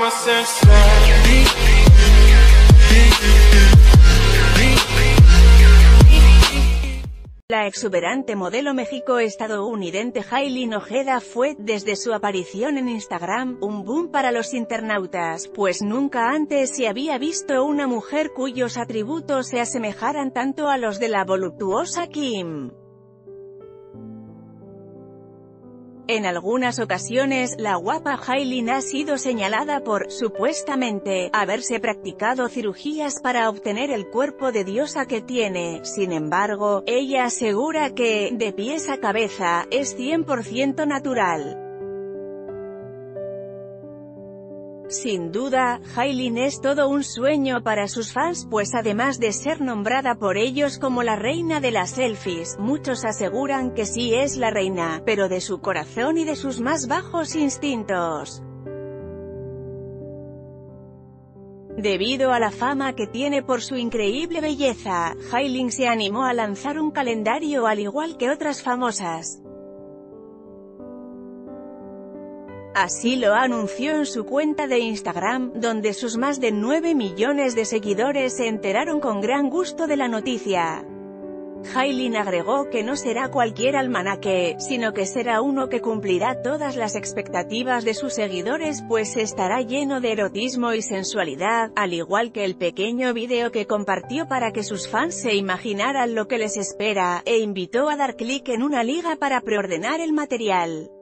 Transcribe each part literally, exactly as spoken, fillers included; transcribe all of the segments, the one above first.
La exuberante modelo México-estadounidense Hailey Ojeda fue, desde su aparición en Instagram, un boom para los internautas, pues nunca antes se había visto una mujer cuyos atributos se asemejaran tanto a los de la voluptuosa Kim. En algunas ocasiones, la guapa Hailey ha sido señalada por, supuestamente, haberse practicado cirugías para obtener el cuerpo de diosa que tiene. Sin embargo, ella asegura que, de pies a cabeza, es cien por ciento natural. Sin duda, Hailey es todo un sueño para sus fans, pues además de ser nombrada por ellos como la reina de las selfies, muchos aseguran que sí es la reina, pero de su corazón y de sus más bajos instintos. Debido a la fama que tiene por su increíble belleza, Hailey se animó a lanzar un calendario al igual que otras famosas. Así lo anunció en su cuenta de Instagram, donde sus más de nueve millones de seguidores se enteraron con gran gusto de la noticia. Hailey agregó que no será cualquier almanaque, sino que será uno que cumplirá todas las expectativas de sus seguidores, pues estará lleno de erotismo y sensualidad, al igual que el pequeño video que compartió para que sus fans se imaginaran lo que les espera, e invitó a dar clic en una liga para preordenar el material.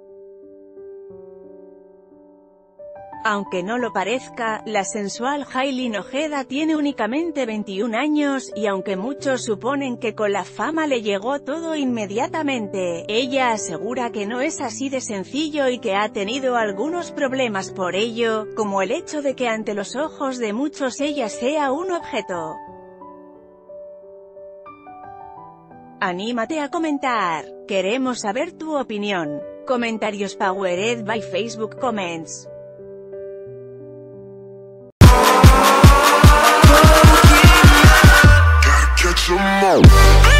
Aunque no lo parezca, la sensual Hailey Ojeda tiene únicamente veintiún años, y aunque muchos suponen que con la fama le llegó todo inmediatamente, ella asegura que no es así de sencillo y que ha tenido algunos problemas por ello, como el hecho de que ante los ojos de muchos ella sea un objeto. Anímate a comentar. Queremos saber tu opinión. Comentarios powered by Facebook Comments. Catch 'em all.